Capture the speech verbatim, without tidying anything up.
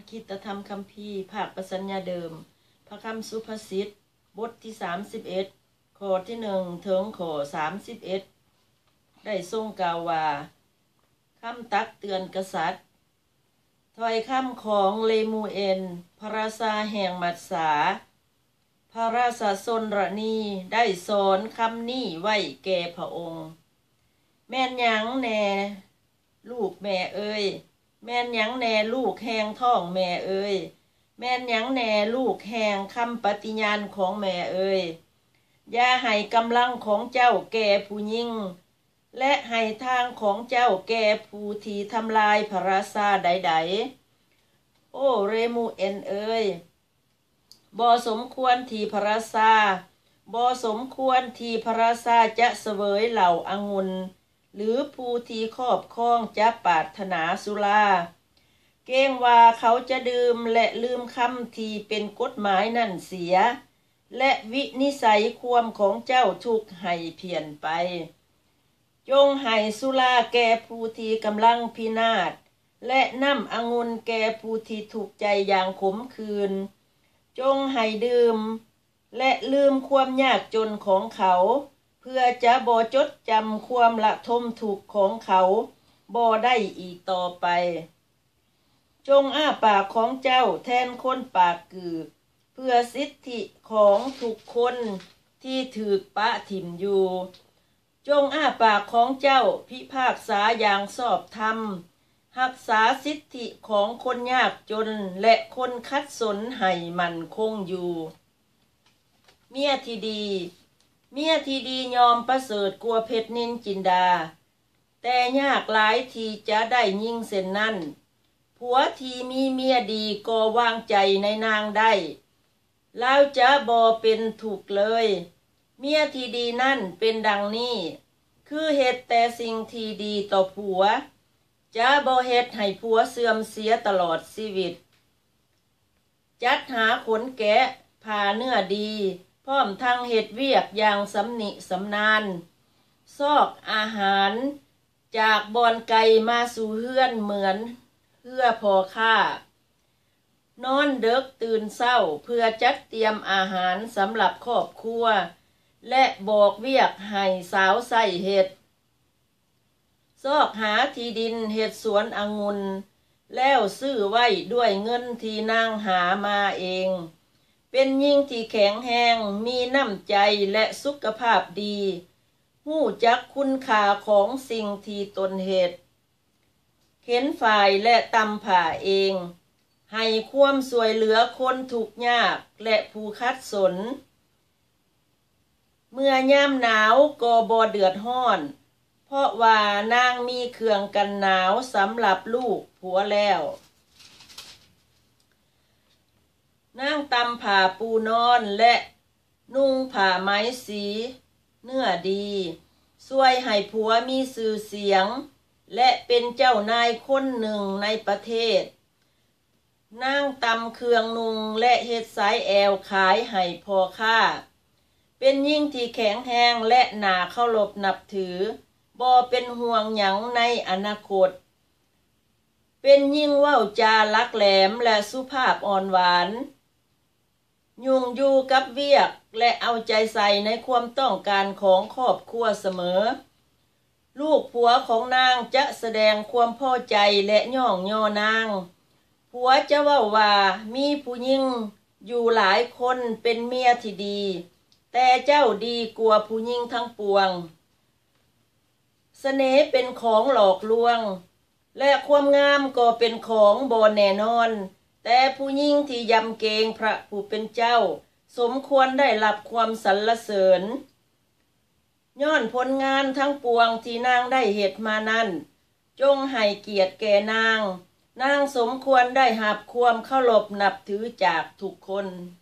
คิตธรรมคัมภีร์ภาคประสัญญาเดิมพระคำสุภาษิตบทที่สามสิบเอ็ดข้อที่หนึ่งถึงข้อสามสิบเอ็ดได้ทรงกล่าวว่าคำตักเตือนกษัตริย์ถ้อยคำของเลมูเอลพระราชาแห่งมัตสาพระราชาสนรณีได้สอนคำนี้ไว้แก่พระองค์แม่นหยังแน่ลูกแม่เอ้ยแม่นหยังแน่ลูกแห่งท้องแม่เอ้ยแม่นหยังแน่ลูกแห่งคำปฏิญาณของแม่เอ้ยอย่าให้กำลังของเจ้าแก่ผู้ยิ่งและให้ทางของเจ้าแก่ผู้ที่ทำลายพระราชาใดๆโอ้เรมูเอลเอ้ยบ่สมควรที่พระราชาบ่สมควรที่พระราชาจะเสวยเหล่าองุ่นหรือผู้ที่ครอบครองจะปรารถนาสุราเกรงว่าเขาจะดื่มและลืมคำที่เป็นกฎหมายนั่นเสียและวินิสัยความของเจ้าทุกให้เพี้ยนไปจงให้สุราแก่ผู้ที่กำลังพินาศและน้ำองุ่นแก่ผู้ที่ถูกใจอย่างขมขื่นจงให้ดื่มและลืมความยากจนของเขาเพื่อจะบ่จดจำความละทมทุกข์ของเขาบ่ได้อีกต่อไปจงอ้าปากของเจ้าแทนคนปากกือเพื่อสิทธิของทุกคนที่ถือปะถิ่มอยู่จงอ้าปากของเจ้าพิพากษาอย่างชอบธรรมรักษาสิทธิของคนยากจนและคนคัดสนให้มั่นคงอยู่เมียที่ดีเมียที่ดียอมประเสริฐกลัวเพชรนินจินดาแต่ยากหลายที่จะได้ยิ่งเส้นนั้นผัวที่มีเมียดีก็วางใจในนางได้แล้วจะบ่เป็นถูกเลยเมียที่ดีนั่นเป็นดังนี้คือเฮ็ดแต่สิ่งที่ดีต่อผัวจะบ่เฮ็ดให้ผัวเสื่อมเสียตลอดชีวิตจัดหาขนแกะผ่าเนื้อดีพร้อมทั้งเฮ็ดเวียกอย่างสำนิสำนานซอกอาหารจากบ่อนไก่มาสู่เฮือนเหมือนเพื่อพอค่านอนเดึกตื่นเศร้าเพื่อจัดเตรียมอาหารสำหรับครอบครัวและบอกเวียกให้สาวใส่เห็ดซอกหาที่ดินเห็ดสวนองุ่นแล้วซื้อไว้ด้วยเงินที่นางหามาเองเป็นหญิงที่แข็งแรงมีน้ำใจและสุขภาพดีหู้จักคุณค่าของสิ่งที่ตนเฮ็ดเข็นฝ่ายและตำผ่าเองให้ความสวยเหลือคนทุกข์ยากและผู้คัดสนเมื่อยามหนาวก็บ่เดือดร้อนเพราะว่านางมีเครื่องกันหนาวสำหรับลูกผัวแล้วนางตำผ่าปูนอนและนุ่งผ้าไหมสีเนื้อดีช่วยให้ผัวมีชื่อเสียงและเป็นเจ้านายคนหนึ่งในประเทศนางตำเครื่องนุ่งและเฮ็ดสายแอวขายให้พ่อค้าเป็นหญิงที่แข็งแรงและน่าเคารพนับถือบ่เป็นห่วงหยังในอนาคตเป็นหญิงเว้าจาลักแหลมและสุภาพอ่อนหวานยุ่งอยู่กับเวียกและเอาใจใส่ในความต้องการของครอบครัวเสมอลูกผัวของนางจะแสดงความพอใจและย่องย่อนางผัวจะเว้าว่ามีผู้หญิงอยู่หลายคนเป็นเมียที่ดีแต่เจ้าดีกว่าผู้หญิงทั้งปวงเสน่ห์เป็นของหลอกลวงและความงามก็เป็นของบ่แน่นอนแต่ผู้หญิงที่ยำเกรงพระผู้เป็นเจ้าสมควรได้รับความสรรเสริญย้อนผลงานทั้งปวงที่นางได้เฮ็ดมานั้นจงให้เกียรติแก่นางนางสมควรได้รับความเคารพนับถือจากทุกคน